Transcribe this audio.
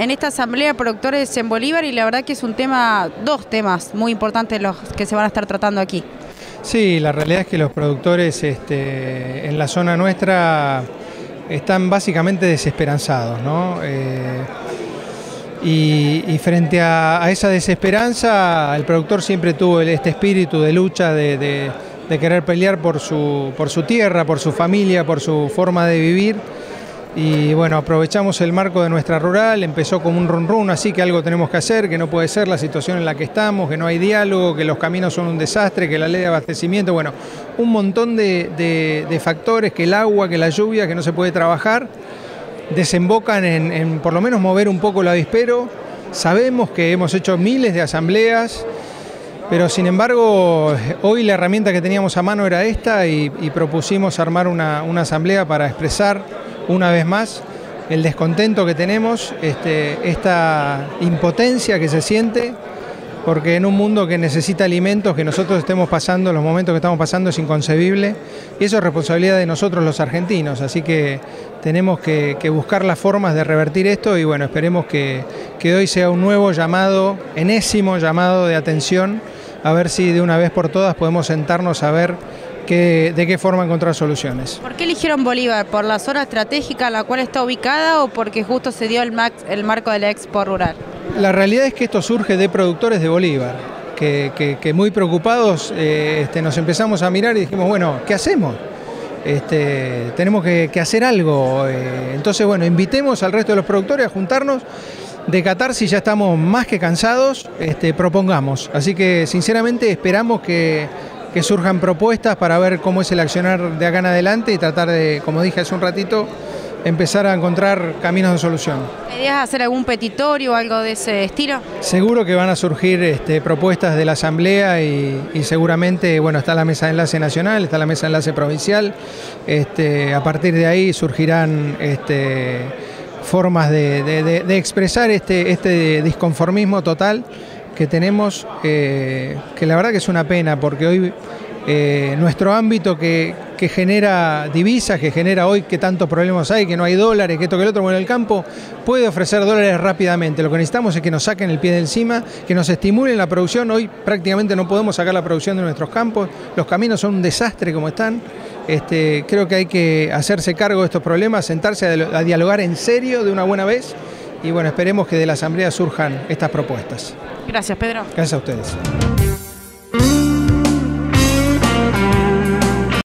en esta asamblea de productores en Bolívar y la verdad que es un tema, dos temas muy importantes los que se van a estar tratando aquí. Sí, la realidad es que los productores en la zona nuestra están básicamente desesperanzados, ¿no? Y frente a esa desesperanza, el productor siempre tuvo este espíritu de lucha, de querer pelear por su tierra, por su familia, por su forma de vivir. Y bueno, aprovechamos el marco de nuestra rural, empezó como un run run, así que algo tenemos que hacer, que no puede ser la situación en la que estamos, que no hay diálogo, que los caminos son un desastre, que la ley de abastecimiento, bueno, un montón de factores, que el agua, que la lluvia, que no se puede trabajar, desembocan en por lo menos mover un poco el avispero. Sabemos que hemos hecho miles de asambleas, pero sin embargo hoy la herramienta que teníamos a mano era esta y propusimos armar una asamblea para expresar una vez más el descontento que tenemos, esta impotencia que se siente, porque en un mundo que necesita alimentos, que nosotros estemos pasando, los momentos que estamos pasando es inconcebible, y eso es responsabilidad de nosotros los argentinos, así que tenemos que buscar las formas de revertir esto y bueno, esperemos que hoy sea un nuevo llamado, enésimo llamado de atención, a ver si de una vez por todas podemos sentarnos a ver de qué forma encontrar soluciones. ¿Por qué eligieron Bolívar? ¿Por la zona estratégica en la cual está ubicada o porque justo se dio el marco de la Expo Rural? La realidad es que esto surge de productores de Bolívar, que muy preocupados nos empezamos a mirar y dijimos, bueno, ¿qué hacemos? Tenemos que hacer algo. Entonces, bueno, invitemos al resto de los productores a juntarnos. De catarsis ya estamos más que cansados, propongamos. Así que, sinceramente, esperamos que surjan propuestas para ver cómo es el accionar de acá en adelante y tratar de, como dije hace un ratito, empezar a encontrar caminos de solución. ¿La idea es hacer algún petitorio o algo de ese estilo? Seguro que van a surgir propuestas de la Asamblea y seguramente, bueno, está la mesa de enlace nacional, está la mesa de enlace provincial, a partir de ahí surgirán formas de expresar este disconformismo total que tenemos, que la verdad que es una pena, porque hoy nuestro ámbito que genera divisas, que genera hoy que tantos problemas hay, que no hay dólares, que esto que el otro, bueno, el campo puede ofrecer dólares rápidamente, lo que necesitamos es que nos saquen el pie de encima, que nos estimulen la producción. Hoy prácticamente no podemos sacar la producción de nuestros campos, los caminos son un desastre como están. Creo que hay que hacerse cargo de estos problemas, sentarse a dialogar en serio de una buena vez y bueno, esperemos que de la Asamblea surjan estas propuestas. Gracias, Pedro. Gracias a ustedes.